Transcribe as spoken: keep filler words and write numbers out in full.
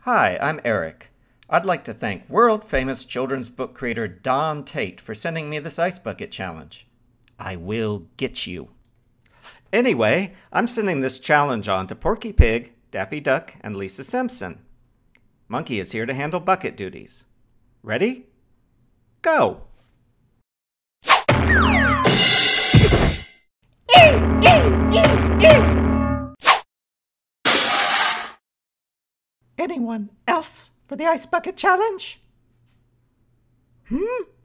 Hi, I'm Erik. I'd like to thank world-famous children's book creator Don Tate for sending me this ice bucket challenge. I will get you. Anyway, I'm sending this challenge on to Porky Pig, Daffy Duck, and Lisa Simpson. Monkey is here to handle bucket duties. Ready? Go! Anyone else for the ice bucket challenge? Hmm?